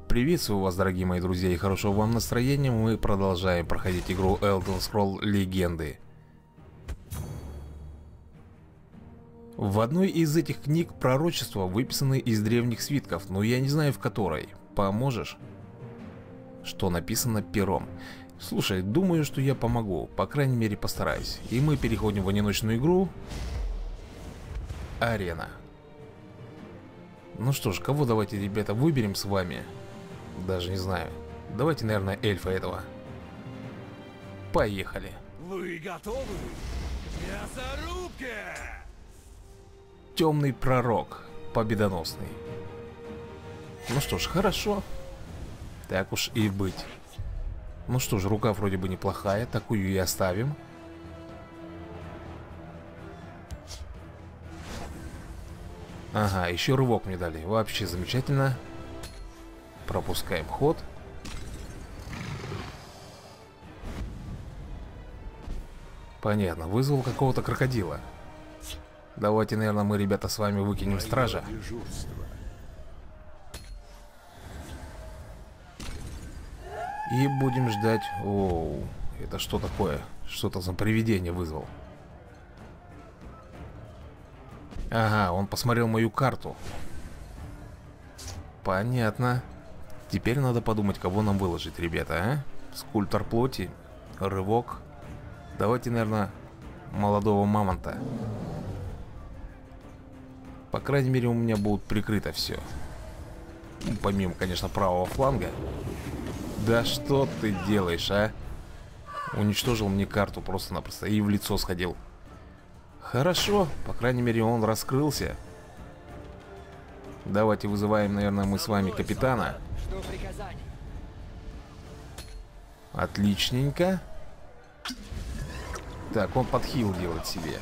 Приветствую вас, дорогие мои друзья, и хорошего вам настроения. Мы продолжаем проходить игру Elder Scrolls Легенды. В одной из этих книг пророчества выписаны из древних свитков, но я не знаю в которой. Поможешь? Что написано пером. Слушай, думаю, что я помогу, по крайней мере постараюсь. И мы переходим в одиночную игру. Арена. Ну что ж, кого давайте, ребята, выберем с вами? Даже не знаю. Давайте, наверное, эльфа этого. Поехали. Вы готовы? Мясорубка! Темный пророк. Победоносный. Ну что ж, хорошо. Так уж и быть. Ну что ж, рука вроде бы неплохая. Такую и оставим. Ага, еще рывок мне дали. Вообще замечательно. Пропускаем ход. Понятно, вызвал какого-то крокодила. Давайте, наверное, мы, ребята, с вами выкинем стража. И будем ждать. Оу, это что такое? Что-то за привидение вызвал. Ага, он посмотрел мою карту. Понятно. Теперь надо подумать, кого нам выложить, ребята, а? Скульптор плоти, рывок. Давайте, наверное, молодого мамонта. По крайней мере, у меня будет прикрыто все. Ну, помимо, конечно, правого фланга. Да что ты делаешь, а? Уничтожил мне карту просто-напросто и в лицо сходил. Хорошо, по крайней мере, он раскрылся. Давайте вызываем, наверное, мы с вами капитана. Отличненько. Так, он подхил делает себе.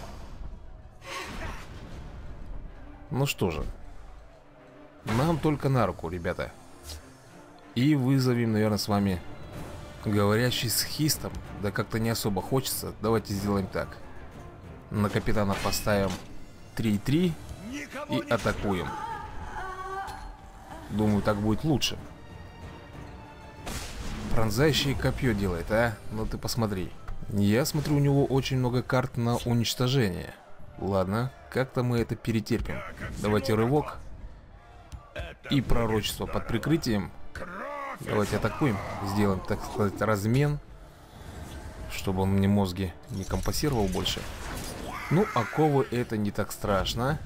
Ну что же. Нам только на руку, ребята. И вызовем, наверное, с вами говорящий с хистом. Да как-то не особо хочется. Давайте сделаем так. На капитана поставим 3-3 и атакуем. Думаю, так будет лучше. Пронзающее копье делает, а? Ну ты посмотри. Я смотрю, у него очень много карт на уничтожение. Ладно, как-то мы это перетерпим. Давайте рывок. И пророчество под прикрытием. Давайте атакуем. Сделаем, так сказать, размен. Чтобы он мне мозги не компасировал больше. Ну, оковы это не так страшно.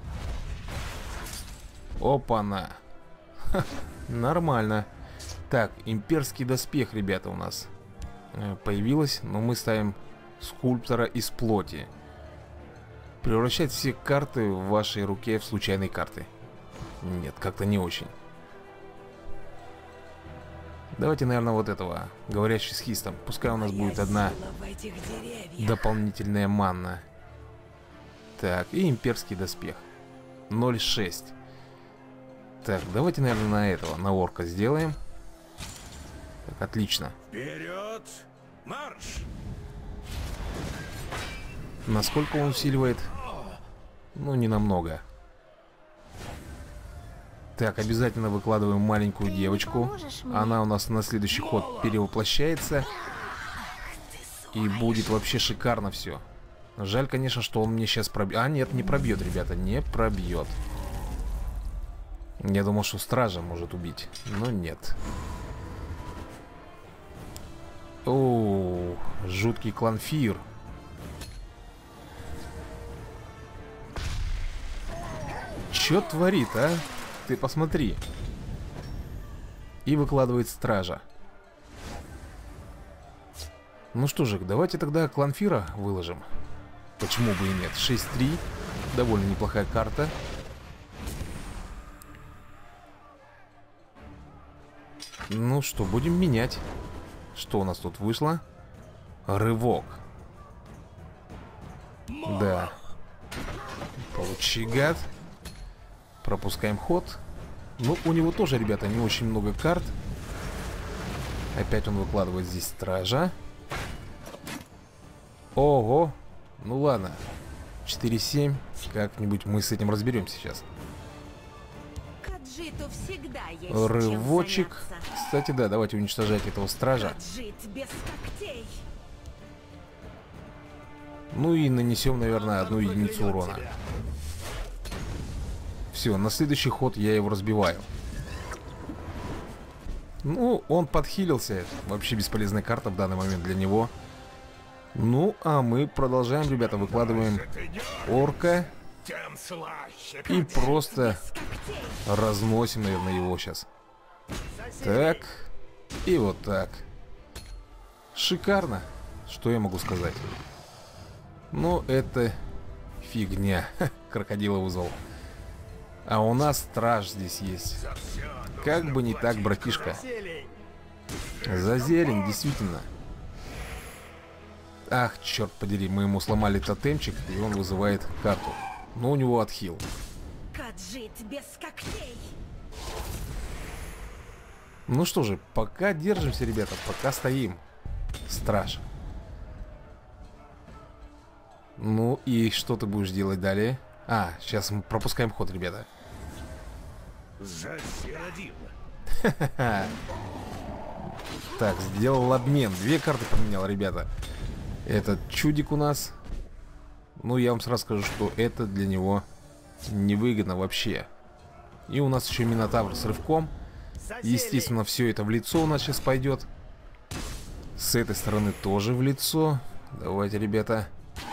Опа-на. Ха, нормально. Так, имперский доспех, ребята, у нас появилось. Но мы ставим скульптора из плоти. Превращать все карты в вашей руке в случайные карты. Нет, как-то не очень. Давайте, наверное, вот этого. Говорящий с хистом. Пускай у нас будет одна дополнительная манна. Так, и имперский доспех 0,6. Так, давайте, наверное, на этого, на орка сделаем. Так, отлично. Вперед! Марш! Насколько он усиливает? Ну, не намного. Так, обязательно выкладываем маленькую девочку. Она у нас на следующий ход перевоплощается. И будет вообще шикарно все. Жаль, конечно, что он мне сейчас пробьет. А, нет, не пробьет, ребята, не пробьет. Я думал, что стража может убить, но нет. Оу, жуткий кланфир. Чё творит, а? Ты посмотри. И выкладывает стража. Ну что же, давайте тогда кланфира выложим. Почему бы и нет? 6-3. Довольно неплохая карта. Ну что, будем менять. Что у нас тут вышло? Рывок. Да. Получи, гад. Пропускаем ход. Ну, у него тоже, ребята, не очень много карт. Опять он выкладывает здесь стража. Ого. Ну ладно. 4-7. Как-нибудь мы с этим разберемся сейчас. Каджиту всегда есть Рывочек. чем заняться. Кстати, да, давайте уничтожать этого стража. Каджит без когтей. Ну и нанесем, наверное, одну единицу урона. Все, на следующий ход я его разбиваю. Ну, он подхилился. Вообще бесполезная карта в данный момент для него. Ну, а мы продолжаем, ребята, выкладываем орка. Тем слаще. И просто Без когтей. разносим, наверное, его сейчас. Так. И вот так. Шикарно. Что я могу сказать? Ну, это фигня. Крокодила вызвал. А у нас страж здесь есть. Как бы не так, братишка. За зелень, действительно. Ах, черт подери, мы ему сломали тотемчик, и он вызывает карту. Но у него отхил. Каджит без когтей. Ну что же, пока держимся, ребята, пока стоим. Страж. Ну и что ты будешь делать далее? А, сейчас мы пропускаем ход, ребята. Засеродил. Так, сделал обмен. 2 карты поменял, ребята. Этот чудик у нас. Ну, я вам сразу скажу, что это для него невыгодно вообще. И у нас еще Минотавр с рывком. Естественно, все это в лицо у нас сейчас пойдет. С этой стороны тоже в лицо. Давайте, ребята.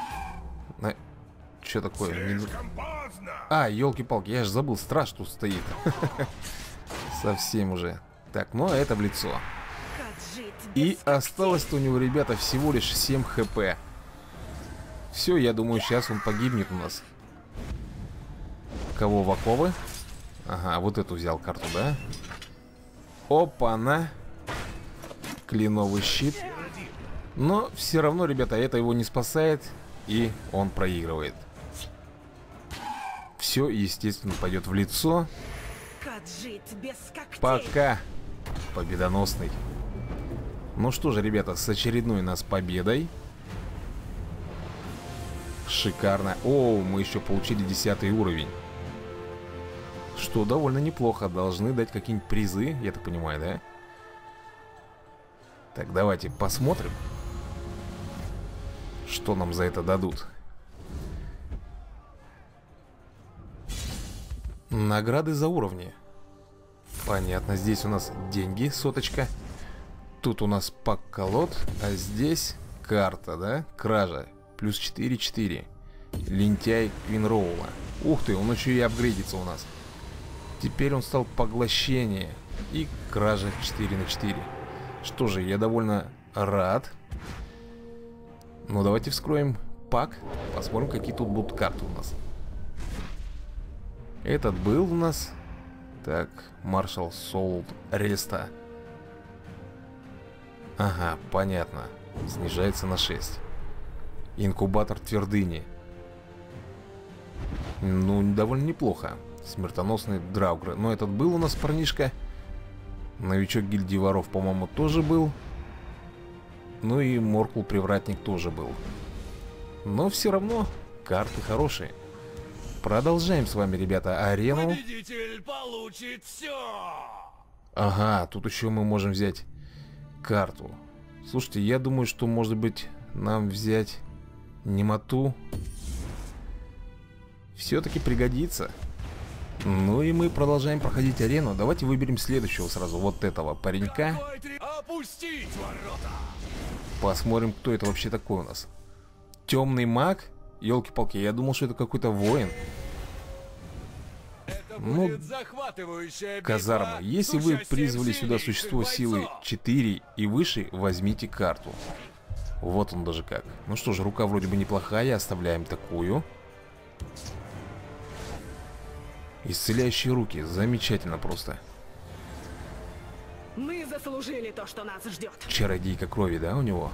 Что такое? Слишком поздно. А, елки-палки, я же забыл, страж тут стоит. Совсем уже. Так, ну а это в лицо. Каджит без И когтей. осталось-то у него, ребята, всего лишь 7 хп. Все, я думаю, сейчас он погибнет у нас. Кого в оковы? Ага, вот эту взял карту, да? Опа-на. Кленовый щит. Но все равно, ребята, это его не спасает. И он проигрывает. Все, естественно, пойдет в лицо. Каджит без когтей. Пока. Победоносный. Ну что же, ребята, с очередной нас победой. Шикарно. О, мы еще получили 10 уровень. Что довольно неплохо. Должны дать какие-нибудь призы, я так понимаю, да? Так, давайте посмотрим, что нам за это дадут. Награды за уровни. Понятно, здесь у нас деньги, соточка. Тут у нас пак колод, а здесь карта, да? Кража. Плюс 4-4. Лентяй Квинроула. Ух ты, он еще и апгрейдится у нас. Теперь он стал поглощение. И кража 4/4. Что же, я довольно рад. Ну, давайте вскроем пак. Посмотрим, какие тут будут карты у нас. Этот был у нас. Так, Маршал Солд Реста. Ага, понятно. Снижается на 6. Инкубатор твердыни. Ну, довольно неплохо. Смертоносный Драугр. Но этот был у нас парнишка. Новичок гильдии воров, по-моему, тоже был. Ну и Моркул Привратник тоже был. Но все равно карты хорошие. Продолжаем с вами, ребята, арену. Победитель получит все. Ага, тут еще мы можем взять карту. Слушайте, я думаю, что может быть нам взять немоту. Все-таки пригодится. Ну и мы продолжаем проходить арену. Давайте выберем следующего сразу. Вот этого паренька. Опустить ворота. Посмотрим, кто это вообще такой у нас. Темный маг? Елки-палки, я думал, что это какой-то воин. Это Ну, будет захватывающая битва. Казарма. Если вы с призвали участием сюда сильнейших существо силы бойцов. 4 и выше, возьмите карту. Вот он даже как. Ну что ж, рука вроде бы неплохая. Оставляем такую. Исцеляющие руки. Замечательно просто. Мы заслужили то, что нас ждет. Чародейка крови, да, у него?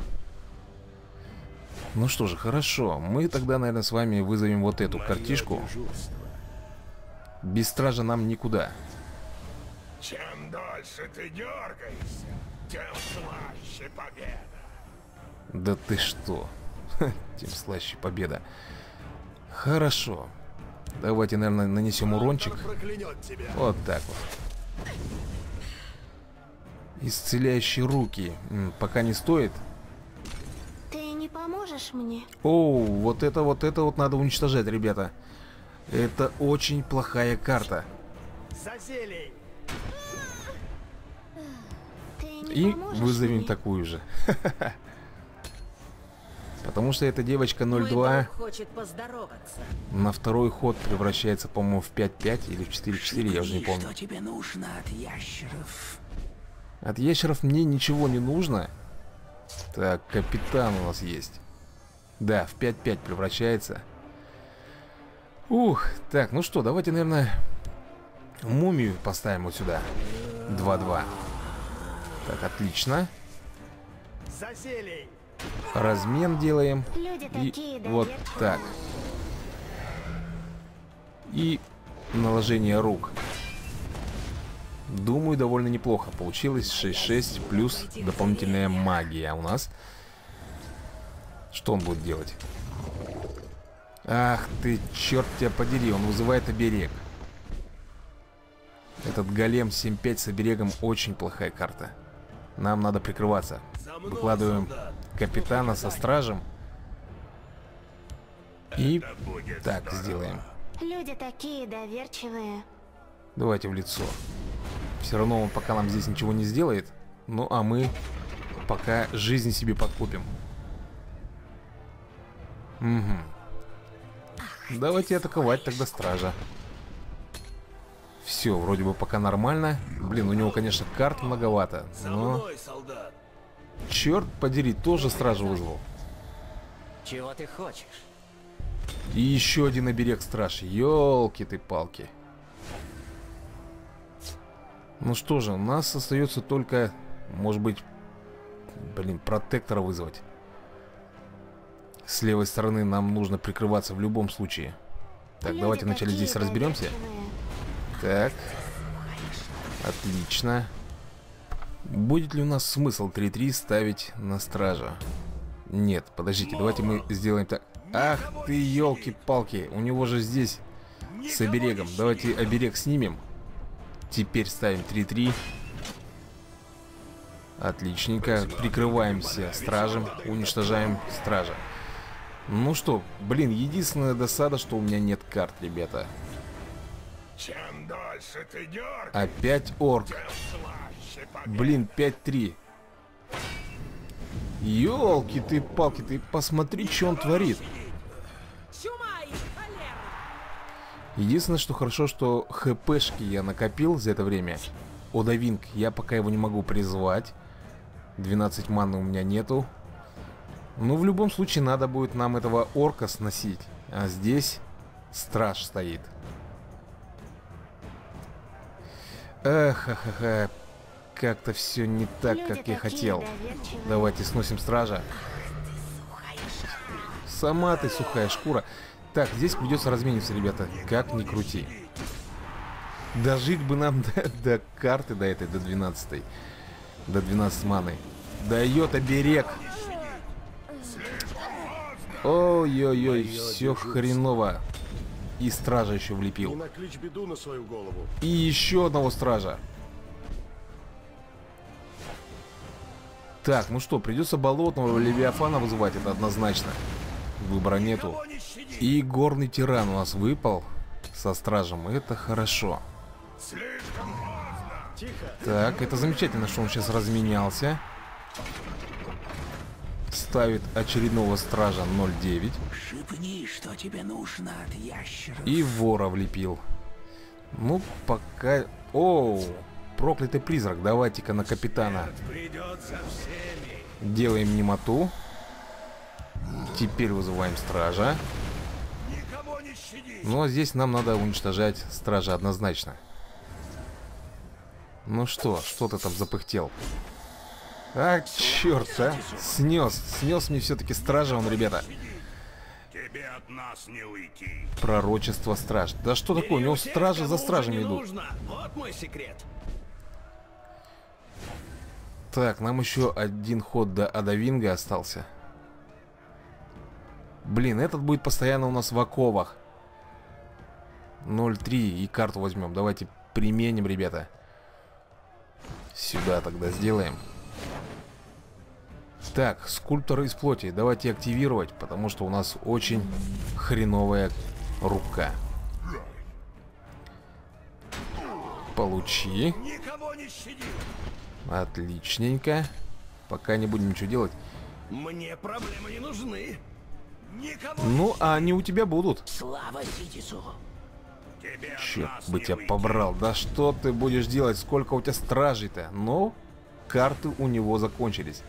Ну что же, хорошо. Мы тогда, наверное, с вами вызовем вот эту картишку. Без стража нам никуда. Чем дольше ты дергаешься, тем слаще победа. Да ты что? Ха, тем слаще победа. Хорошо. Давайте, наверное, нанесем урончик. Проклянет тебя. Вот так вот. Исцеляющие руки. Пока не стоит. Ты не поможешь мне? Оу, вот это надо уничтожать, ребята. Это очень плохая карта. За зелень. Ты не И поможешь вызовем мне? такую же. Потому что эта девочка Мой 0-2 друг хочет поздороваться. на второй ход превращается, по-моему, в 5-5 или в 4-4, я уже не помню. Что тебе нужно от ящеров? От ящеров мне ничего не нужно. Так, капитан у нас есть. Да, в 5-5 превращается. Ух, так, ну что, давайте, наверное, мумию поставим вот сюда. 2-2. Так, отлично. За зелень. Размен делаем. Люди И такие вот доверчивые. так. И наложение рук. Думаю, довольно неплохо получилось. 6-6 плюс дополнительная магия у нас. Что он будет делать? Ах ты, черт тебя подери, он вызывает оберег. Этот голем 7-5 с оберегом очень плохая карта. Нам надо прикрываться. Выкладываем капитана со стражем. И так сделаем. Люди такие доверчивые. Давайте в лицо. Все равно он пока нам здесь ничего не сделает. Ну а мы пока жизнь себе подкупим. Угу. Давайте атаковать тогда стража. Все, вроде бы пока нормально. Блин, у него, конечно, карт многовато. За Но, мной, солдат. черт подери, тоже стражу вызвал. Чего ты хочешь? И еще один оберег страж. Ёлки ты палки. Ну что же, у нас остается только, может быть, блин, протектора вызвать. С левой стороны нам нужно прикрываться в любом случае. Так, Люди давайте вначале такие здесь разберемся. доверчивые. Так. Отлично. Будет ли у нас смысл 3-3 ставить на стража? Нет, подождите, давайте мы сделаем так. Ах ты, елки-палки, у него же здесь с оберегом. Давайте оберег снимем. Теперь ставим 3-3. Отличненько. Прикрываемся стражем. Уничтожаем стража. Ну что, блин, единственная досада, что у меня нет карт, ребята. Чем дольше ты дергаешь, Опять орк. тем слаще победа. Блин, 5-3. Ёлки ты палки, ты посмотри, что он творит. Чума и холера! Единственное, что хорошо, что хпшки я накопил за это время. Одавинг, я пока его не могу призвать. 12 маны у меня нету. Но в любом случае надо будет нам этого орка сносить. А здесь страж стоит. Эх, ха-ха-ха. Как-то все не так, Люди как я такие хотел. доверчивые. Давайте сносим стража. Сама ты сухая шкура. Так, здесь придется размениться, ребята. Как ни крути. Дожить бы нам до карты, до этой, до 12. До 12 маны. Дает оберег. Ой-ой-ой, все хреново. И стража еще влепил. Накличь беду на свою голову. И еще одного стража. Так, ну что, придется болотного Левиафана вызывать, это однозначно. Выбора нету. И горный тиран у нас выпал со стражем, это хорошо. Слишком поздно. Тихо. Так, это замечательно, что он сейчас разменялся. Ставит очередного стража 0-9. Шепни, что тебе нужно от ящеров. И вора влепил. Ну, пока... Оу, проклятый призрак, давайте-ка на капитана. Придется всеми. Делаем немоту. Теперь вызываем стража. Никого не щади. Ну, а здесь нам надо уничтожать стража однозначно. Ну что ты там запыхтел? А, черт, а! Снес мне все-таки стража он, ребята. Тебе от нас не уйти. Пророчество страж. Да что такое? У него стражи за стражами идут. Вот мой секрет. Так, нам еще один ход до Адавинга остался. Блин, этот будет постоянно у нас в оковах. 0,3 и карту возьмем. Давайте применим, ребята. Сюда тогда сделаем. Так, скульптор из плоти. Давайте активировать, потому что у нас очень хреновая рука. Получи. Никого не щади. Отличненько. Пока не будем ничего делать. Мне проблемы не нужны. Никого Ну, а они у тебя будут. Слава Ситису. тебе от Черт нас бы не тебя уйти. побрал. Да что ты будешь делать? Сколько у тебя стражей-то? Ну, карты у него закончились.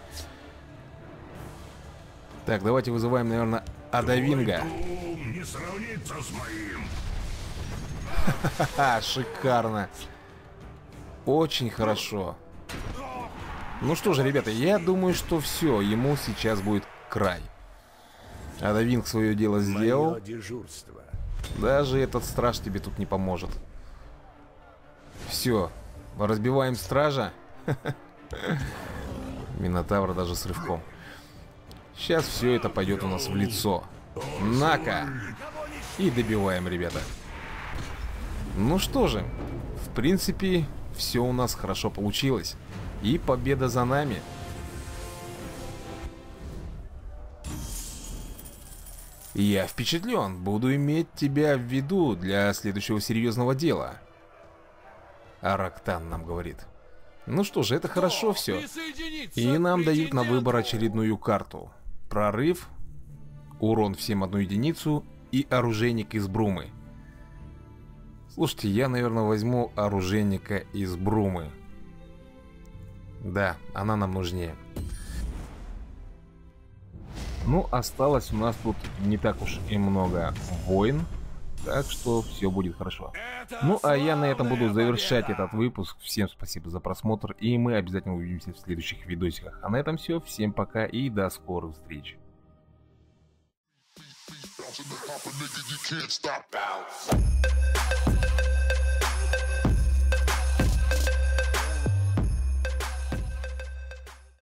Так, давайте вызываем, наверное, Адавинга. Ум не сравнится с моим. Ха-ха, шикарно. Очень хорошо. Ну что же, ребята, я думаю, что все, ему сейчас будет край. Адавинг свое дело сделал. Мое дежурство. Даже этот страж тебе тут не поможет. Все, разбиваем стража. Минотавр даже с рывком. Сейчас все это пойдет у нас в лицо. На-ка! И добиваем, ребята. Ну что же, в принципе, все у нас хорошо получилось. И победа за нами. Я впечатлен. Буду иметь тебя в виду для следующего серьезного дела. Арактан нам говорит. Ну что же, это хорошо все. И нам дают на выбор очередную карту. Прорыв, урон всем 1 единицу и оружейник из Брумы. Слушайте, я, наверное, возьму оружейника из Брумы. Да, она нам нужнее. Ну, осталось у нас тут не так уж и много войн. Так что все будет хорошо. Ну, а я на этом буду завершать этот выпуск. Всем спасибо за просмотр. И мы обязательно увидимся в следующих видосиках. А на этом все. Всем пока и до скорых встреч. Bouncing the pop a nigga, you can't stop. Bounce.